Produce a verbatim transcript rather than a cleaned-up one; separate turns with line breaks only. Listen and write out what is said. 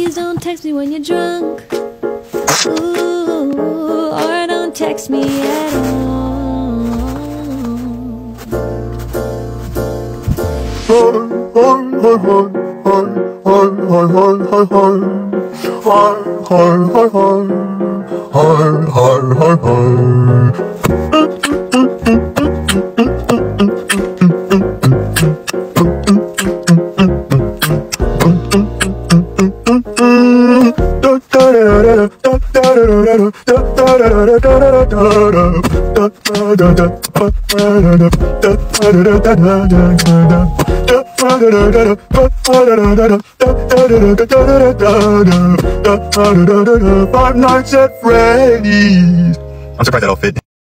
Please don't text me when you're drunk. Ooh, or don't text me at all.
Five Nights at Freddy's. I'm surprised that all fit.